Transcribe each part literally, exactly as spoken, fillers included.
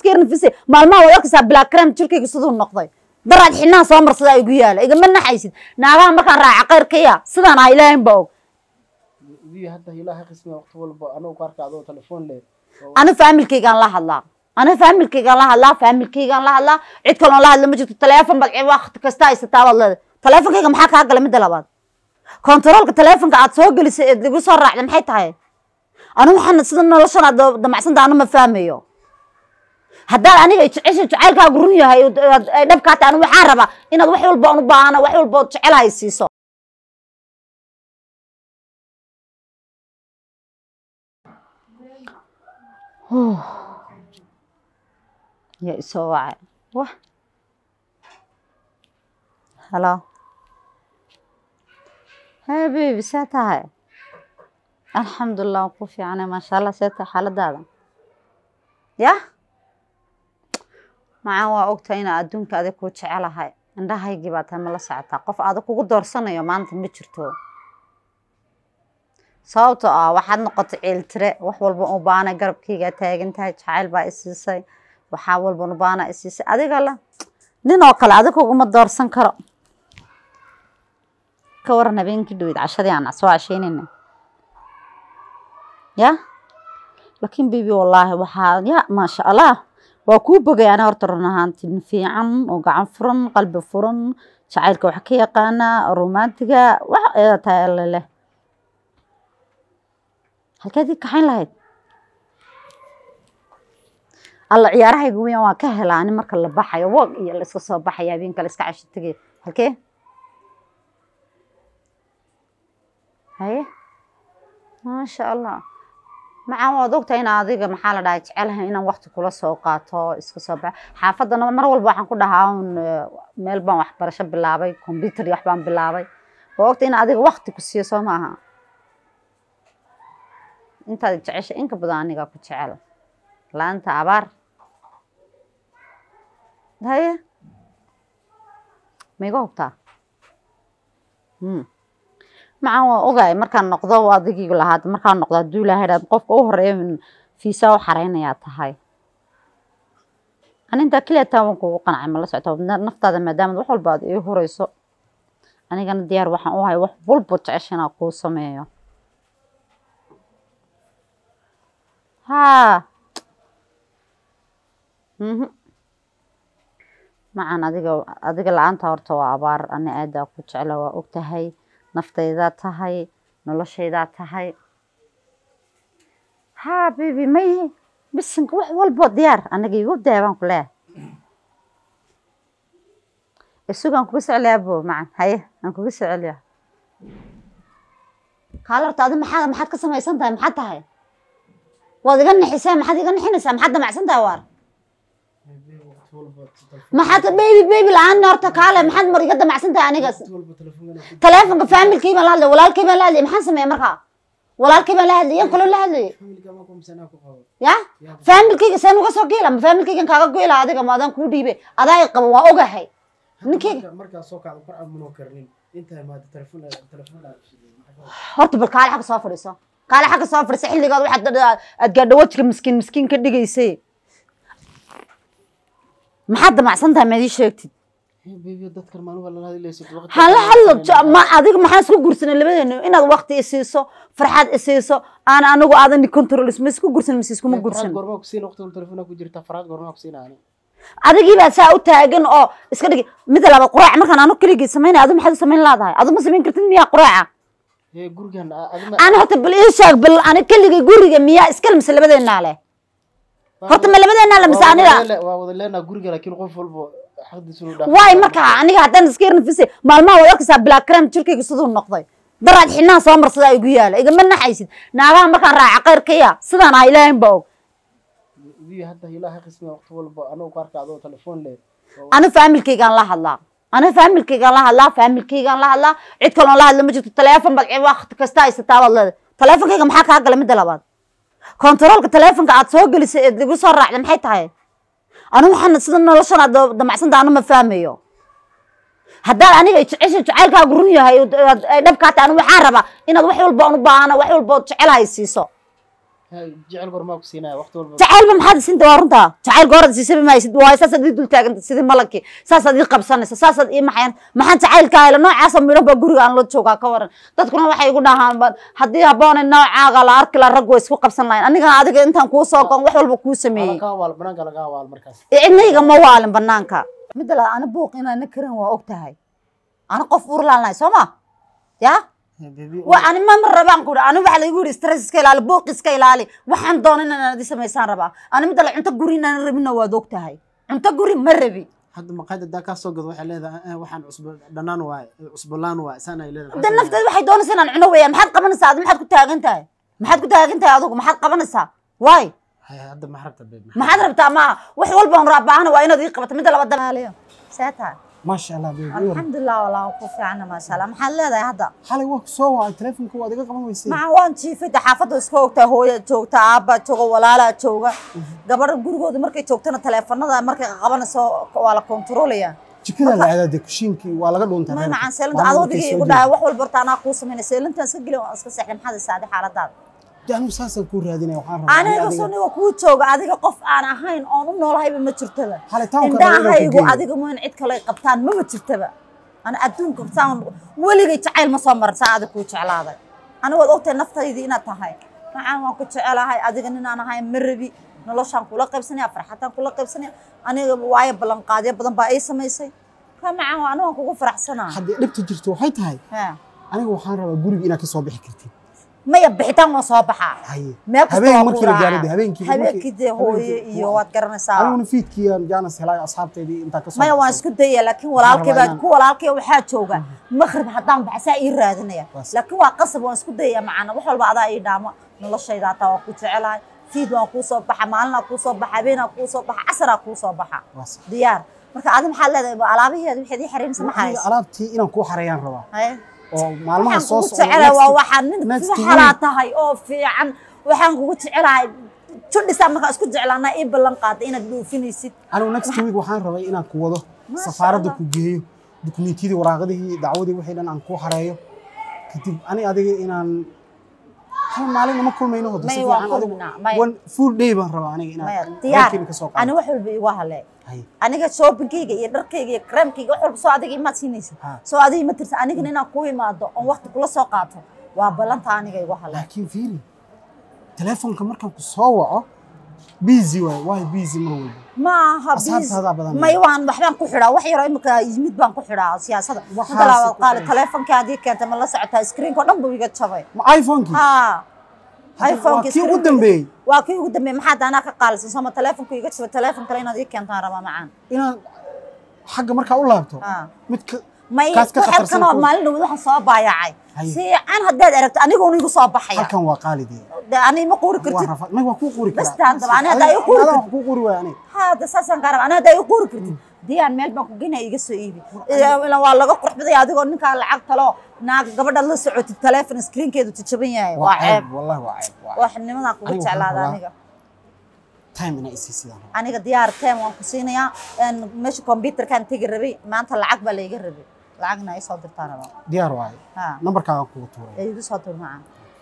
iska nafisay maalmaha wada ka saabila cream jirkayga sidoo noqday daraad xinaa soo marsada ay gu yaala iga ma naxaysid naagaha markaan raaca qayrkaya sidaan ay ilaahin baa og bii hadda ilaahay qismi waqti walba anoo qarkaado telefoon leh ana familkaygaan la hadlaa ana familkaygaan la hadlaa familkaygaan la hadlaa cid kale oo la hadla ma jirto telefoon bal waqti kasta ay sataabad leedahay telefonkayga maxaa ka galay mid labaad controlka telefoonka aad soo gelisay ee lagu soo raacday maxay tahay anu waxaan sida noloshana damacsan daanu ma fahmayo haddaan aniga jecesha jacaylkaagu run yahay ay dhabkaa tahay anu waxaan rabaa inaad wax walba u baahana wax walba jecelahay siiso يا إسواع واه هلا حبيبي ساتها الحمد لله وقوفي أنا ما شاء الله ساتها حالة هذا يا مع وقتين أدونك هذا كوتش على هاي عندها هاي جبتها ملا ساعتها قف هذا كوجو دور سنة يوم أنت متشرتو sababtoo ah waxaad noqotay ciiltire wax walba u baana garabkayga taagan tahay jacayl baa isiisay waxa walba u baana isiisay adiga la nin oo kale adiga kuma doorsan karo ka waran habeenkii dhawid cashadii aan soo casheynayna ya laakiin bibi wallahi waxa ya ma sha Allah waa ku bogay ana horta run ahaantii fiican oo gacan furan qalbi furan jacaylka wax ka yaqaana romantiga wax ee taayay leh halkeedii kaxayn lahayd alla ciyaaraha ugu weyn waa ka helaan marka la baxayo wog iyo la iska soo baxaya habeenka la iska cashi tagay halkee haye ma sha Allah macaan waa doctor in adiga maxaa la dhahay jecelahay inaan waqti kula soo qaato iska soo bax xaafadana mar walba waxaan ku dhahaa meel baan wax barasho bilaabay computer wax baan bilaabay waa waqti in adiga waqti ku siiyo soo maaha انت تعيش انك بدانيغا ku jecel laanta abaar haye meego hubta hmm macaan waa ogaay markaan noqdo adigiigu lahaad markaan noqdo duulahay qofka u horeeyo fiisa u xareynaya tahay aninta kaliya taan ku qanacay ma la socoto naftaada maadaama wax walba ay horeyso anigana diyaar waxaan u hay wax walba jeceshana ku sameeyo ها mhm macaan adiga adiga laanta horta waa abaar ana aad ku jecel waa ogtahay naftayda tahay noloshayda tahay ha bibi may bisin wax walba diyaar aniga igu daaban ku leeyahay isugan ku soclaabo macaan haye aan ku soclayaa kaalarta adiga maxaa maxaad ka samaysan tahay maxaa tahay وادي غني حسام حد يغني حسام حد ما عسنتها وار ما حد بيبي بيبي الان نورتك على ما حد مر يقدم عسنتها انا قص تليفون فاهم كيما لا ولا كيما لا ما حسمه مرقه ولا كيما لا هدي ينقل لا هدي يا فاهم كيما سان uga soo geela فاهم كيما kaaga go'ila adiga maadan ku dhiibay aday qabo waa ogahay ninkii marka soo kacdo qur'aan ma karnin inta ma telefoon telefoon horta bal kaal xaq soo fadhiiso قال حق صافر سحلي قال واحد اتقاد وجهك مسكين مسكين كدغيسي ما حد ما عسنتها ما دي شيكتي بيبي ددكر maan wala hadlaysid waqti hala hal ma adiga maxaa isku gursan labadeena inaad waqti isiiso farxad isiiso aan anigu aadan control isma isku gursan mise isku ma gursan gorma ku siin waqti telefoonka ku jirta farxad gorma ku siinaan adigi baa saa u taagan oo iska dhig mid laba quraac markaan aanu kaliya sameeyay adu maxaad sameyn laadahay adu ma sameyn kartid miya quraaca ee gurigan أنا هات بالإيشاك بال أنا كل اللي جوري مياه إسكال مثل بدنا عليه هات من بدنا على مساعدة لا والله أنا جوري لكن قف فلبو حد سنود واي مركا أنا قاعد نسكير نفسي ما الماء ويكسب بلا كرام تركي قصدهم نقضي درج حنا صامر صدا يقيال إذا منا حيسد ناقام مركا راعي غير كيا صدنا إلهين بوق دي حتى إلهي قسمي وقت فلبو أنا وقارك عدو تلفون لي أنا فاهم الكي قال الله الله أنا فاهم الكي قال الله الله فاهم الكي قال الله الله عيد كلام الله لما جت التليفون بقى وقت كستاي ستاوى الله تليفون كي محاك هاك لما دلبات كنترول التليفون قاعد سوق اللي اللي صار راح لما حيت هاي أنا محن صدنا لشنا دمع سند أنا ما فاهميه هذا أنا إيش تعال كأقرنيه هاي نبكات أنا محاربة إن الوحي والبان بان وحي والبان تعال هاي السيسو jecel gormaa ku siinaya waqti walba jacayl ma maxaad siinta waa runta jacayl goorad siisay ma haysid waa saas aad dul taaganta sidii malaki saas aad qabsanaysa saas aad maxaan maxaan jacaylka hayla noocaas midho ba guriga aan la joogaa ka waran dadkuna waxay igu dhahaan haddii haboon noocaaga la arki la rag way isku qabsan lahayn aniga adiga intaan kuu soo gon wax walba kuu sameeyay ka waal banaanka laga waal markaas cidnayga ma waalin banaanka mid la ana buuq inaan karin waa ogtahay ana qof uur laanahay Soma ya wa ana ma marabaan ku ana waxa la igu yiri stress iska ilaali buuq iska ilaali waxaan doonay inaan adii sameeysan rabaa ana mid la cunto guri inaan rabina waa ogtahay cunto guri ma rabi hadda maqaayada daa ka soo gad waxay leedahay waxaan cusub dhanaan waay cusbulaan waay sana ay leedahay dan nafteed waxay doonaysaa inaan cuno weeyaan maxaad qabanaysaa maxaad ku taagan tahay maxaad ku taagan tahay adigu maxaad qabanaysaa waay hadda ma rabtaa beeb maxaad rabtaa ma wax walba aan raabaan waa inaad ii qabato mid laba dalaaliyo saata ما شاء الله بيبي الحمد لله والله وكفي عنا ما شاء الله محل هذا هذا حالي وقت سوا التليفون كوا دقيقة قبل ما يصير مع وان شيء في حافظ اسكوكتا هو جوكتا أبا جوكا ولا لا جوكا قبل جورجو مركي جوكتنا تليفون هذا مركي قبل سو ولا كنتروليا كذا لا هذا دكشينكي ولا قدون تمام ما مع سيلنت عضو دقيقة يقول ده وحول برتانا قوس من سيلنت سجله أسكت سحلم هذا السعادة حالة يعني مسلسل كور هذين وحارة أنا قصوني وكوت شوق أديك قف أنا هين أنا نور هاي بمتشرتبه حالة تاون كده هاي جو أديك مين عيد كلا قبطان ما متشرتبه أنا أدون قبطان ولي جي تعال مصمر ساعد كوت على هذا أنا وقت النفط هذي أنا تهاي معاه ما كنت على هاي أديك إن أنا هاي مربي نلاشان كلا قبسني أفرحتان كلا قبسني أنا واعي بلان قاضي بدن بأي سميسي فمعاه أنا وكوك فرح سنة حد لبت جرتو هاي تهاي أنا وحارة بقولي بينا كصباح كرتي ما يبحثان وصباحا ما هبين مركي رجالي هبين كذا هبين كذا هو يوات قرن ساعة أنا ونفيد كي جانا سهلاي أصحابتي دي أنت كسر ما يوان سكت دي لكن ولا الكبد كو ولا الكي وحاد شوقة مخرب حطام بعسائر رادنيا لكن واقصب وان سكت دي معنا وحول بعضها يدعم نلا الشيء ذا تواكو تعالى فيد وان كو صباحا مالنا كو صباحا بينا كو صباحا عسرا كو صباحا ديار marka aad maxaa leedahay alaabaheedu wixii xiriin samaxays alaabtii inaan ku xareeyaan rabaa hay oo maalmaha soo socda waa waxaan nin xalaa tahay oo fiican waxaan kugu jecelahay judhisa marka isku jeclaana in ballan qaaday inaad dhoofinaysid anigu next week waxaan rabay inaan ku wado safaaradda ku geeyo dokumentiyada waraaqadii dacwadii wixii dhan aan ku xareeyo kadib ani adiga inaan hal maalin ma kulmayno hada si fiican adigu one full day baan rabaa aniga inaan diyaar ani wax walba igu halay aniga shoppingkayga iyo dharkayga iyo creamkayga wax walba soo adiga imaad siinaysid soo adiga ma tirsan aniga inaan ku imaado oo waqti kula soo qaato waa balanta aniga igu halay laakiin fiiri telefoonka markaan ku soo waco busy way way busy mar walba ma ha busy ma yaan waxbaan ku xiraa wax yar imika yimid baan ku xiraa siyaasadda hadalaa qaal telefoonka adii keenta ma la socotaa screen ko dhan buu iga jabay ma iPhone-ki ha iPhone-ki kii ugu dambeeyay waa kii ugu dambeeyay maxaa daana ka qaalsan sama telefoonku iga jabay telefoon kale inaad ii keentaan rabaa macaan inaan xagga markaa u laabto mid kaas ka khatarsan oo maalin waxaan soo baayacay si aan haddaad aragto aniga uu igu soo baxaya halkan waa qaalidii أنا ما قوري كرتي ما هو كو قوري بس طبعا أنا هذا يقول أنا كو قوري وأنا هذا أساسا قرب أنا هذا يقول كرتي دي أنا مال بكو جينا يجلس إيدي إلا والله قرح بدي هذا يقول إنك على عقد لا ناق قبل الله سعود التلفون سكرين كده تشبيه واعب والله واعب واحد ما ناقول على هذا أنا تايم أنا إسيسي أنا أنا ديار تايم وانكسينا يا إن مش كمبيوتر كان تجربي ما أنت العقبة اللي يجربي العقنا يصدر تانا ديار واعب نمبر كان كوتوري أيه يصدر معه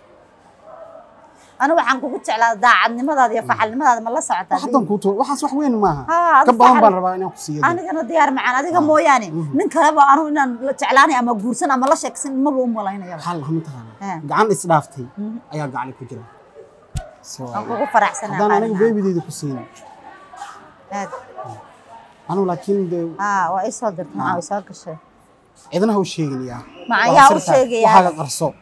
أنا وحن كنت على داعم لماذا يا فحل لماذا ما الله ساعتها حتى كنت وحن صح وين معها كبران بالربع أنا قصيدة أنا كنا ديار معنا هذا مو يعني من كلام أنا إن تعلاني أما جورسن أما الله شكسن ما بقوم ولا هنا يا حل هم تهانا قعان إسرافتي أيا قاعد كجرا أنا فرح سنة أنا أنا بيبي دي قصيدة أنا لكن ده آه وإيش صدرت معه وصار كشيء إذن هو شيء يا معايا هو شيء يا وحاجة قرصو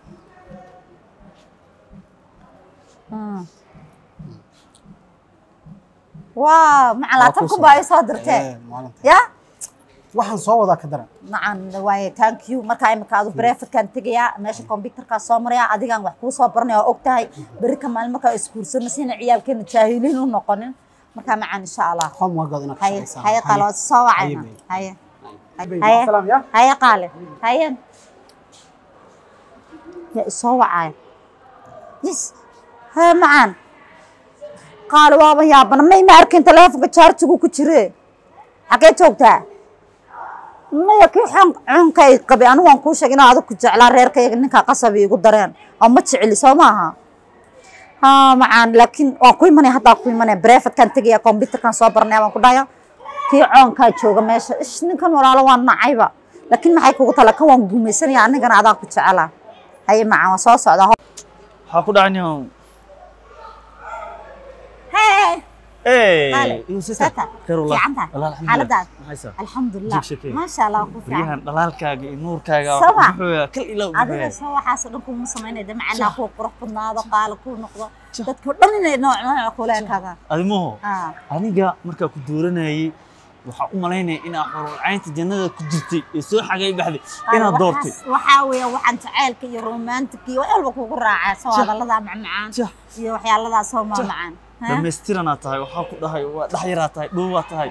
واو مع لا تكون باي صادرته يا waxaan soo wada ka daran macaan way thank you marka ay markaad brevet kan tagaya meesha computer ka soo maraya adigan wax ku soo barnay oo ogtahay bari ka maalin marka iskuursan sina ciyaalkeena jaahiliin u noqonin marka macaan insha Allah xom wagad ina ka shaqeysaa hay qalo soo wacayna hay hay salaam ya hay qaale hay ya soo wacay yes ha macaan qaal waaba yaabana may ma arkin telefoonka charge-gu ku jire xagee joogtaa ما يكون عن كي قبي أنا وانكوش أنا هذا كنت على رير كي إنك قصبي يقول درين أو ما تشعلي سماها ها معان لكن وكوي مني حتى كوي مني بريفت كان تجي كمبيوتر كان صوبر نعم كدايا كي عون كان شوقة ماشي إيش نكون ولا لوان نعيبة لكن ما حيكون قتلا كون قميصني يعني كان عذاك بتشعله هاي مع وصوص هذا حاكو دعنيهم هاي ايه يوسف خير والله الله الحمد لله حالتك الحمد لله ما شاء الله ريحان دلالكاga iyo nuurkaaga wuxuu kal ilaw adiga soo waxa soo ku sameeyay damacna ku qurux badnaado qaal ku noqdo dadku dhan inay nooc nooc kuleekada adimo aniga marka ku dooranayay waxa u maleynay in aqoon caynta jannada ku jirtay ee soo xagay baxday ina doortay waxa weeye waxaan jaceelka iyo romantic iyo walba kugu raacay soo hadalada macmacaan iyo waxyaalada soo macmacaan dhammaystirana tahay waxa ku dhahay waa dhaxyara tahay dhuuba tahay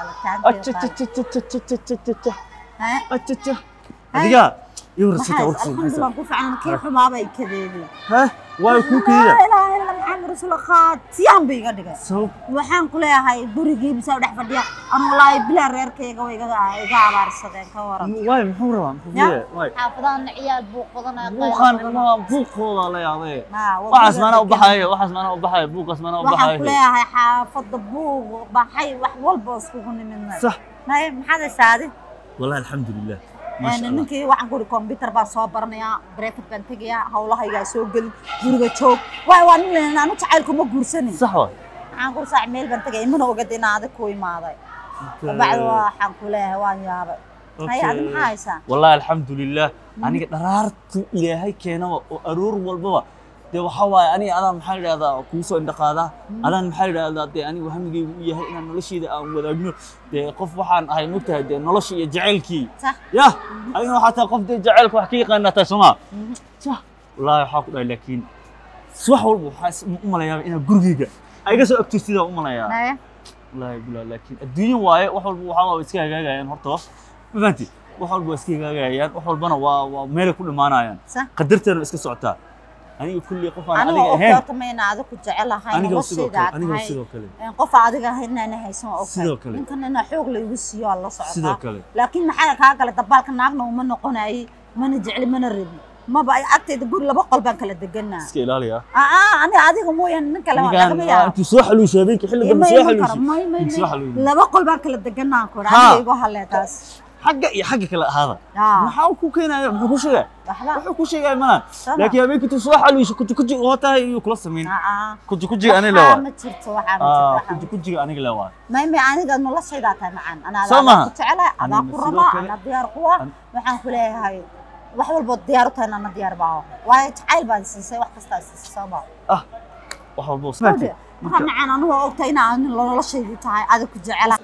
adiga iyo rasita warkiisa alxamdulillah ku fiican kii xumaabay kadeeday ha way ku kiyada la ilaha illa muhammad rasuul khaat siyaan bay iga dhigay waxaan ku leeyahay gurigii bisa dhex fadhiya aan wallahi bila reerkayga way iga iga abaarsadeen ka waran way muxuu rabaa muxuu way xaafadaan ciyaal buuq badanaa buuqan ma buuqooda la yaabay waxaas maana u baxay waxaas maana u baxay buuqas maana u baxay waxaan ku leeyahay xaafada buuq baxay wax walba isku nimidna صح ما maxaa saadi والله الحمد لله ما شاء الله ninkii waxaan ku computer baa soo baranaya brevet baan tagaya hawlahayga soo gal guriga joog way waan inaan u jacaylku ma guursanin صح way waxaan ku saac meel baan tagay imana ogad inaad ku imaaday bacdo waxaan ku leeyahay waan yaabay hay aad maxaa haysaa والله الحمد لله aniga dharaartu ilaahay keenaba oo aroor walbaba de waxa waay aniga adan maxaa yiraahdaa ku soo indhaqaada adan maxaa yiraahdaa de aniga hamigeygu u yahay inaan noloshayda aan wadaagno de qof waxaan ahay mugtahay de nolosha iyo jaceelkii ya aniga waxa taa qof de jaceelka wax ka yaqaan tahay Soomaa صح wallahi waxa ku dhahay laakiin subax walba waxa u malayaa inaan gurigeyga ayga soo agtiisida u malayaa wallahi bilaa laakiin adduunyo waaye wax walba waxa waa iska hagaagayaan horta ma fahanti wax walba iska hagaagayaan wax walbana waa waa meel ku dhimaanayaan qadarteena iska socotaa aniga kulli qof aan adiga ahayn aniga tamayna adiga ku jecelahay aniga sidoo kale aniga sidoo kale in qof adiga ahaynana haysan oo kale ninkana xoog la igu siiyo alla socda sidoo kale laakiin maxaa ka kala dabaalka naagna uma noqonay mana jecel mana rabi ma ba agteeda guri laba qol baan kala deganaa iska ilaaliya aa aniga adiga mooyaan ninka laba laga yaa intu soo xaluushay habeenkii xilliga soo xaluushay laba qol baan kala deganaa ko aniga igu haleetaas حاجة يا حاجة كلا هذا ما حاول كوكينا ما كوش جاي ما كوش جاي ما لكن أبيك تصلح على وش كنت كنت وقتها يكلا سمين كنت كنت أنا لا ما تشرت واحد كنت كنت أنا لا واحد ما يمي أنا قد نلا صيداتها معن أنا كنت على أنا قرما أنا ديار قوة وحن كلها هاي وحول بالديارتها أنا ديار باو وتحيل بس واحد استأسس صباح آه وحول بوس ما معنا أنا هو وقتنا أنا نلا صيداتها هذا كنت على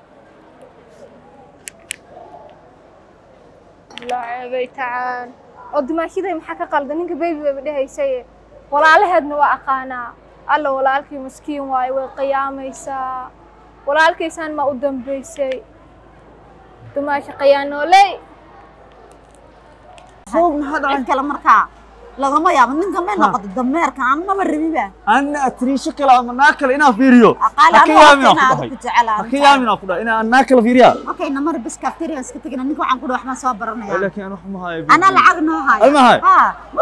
لا بيتعان قدما كذا محكى قلد إنك بيبي بدها يسيء ولا عليه هذا وأقانا الله ولا عليك مسكين واي والقيامة يسا ولا عليك إنسان ما قدام بيسيء دما شقيانو لي فوق هذا عن كلام مركع لغة ما يا من كمان نقد الدمار كان أنا مرة أنا أتري شكل أنا ناكل هنا فيريو أقال أنا أقول أخي يا من أقول أنا ناكل فيريا أوكي نمر بس كافتيريا بس كتير نيكو عن كل واحد ما صابرنا لكن أنا ما هاي أنا العقل ما هاي ما هاي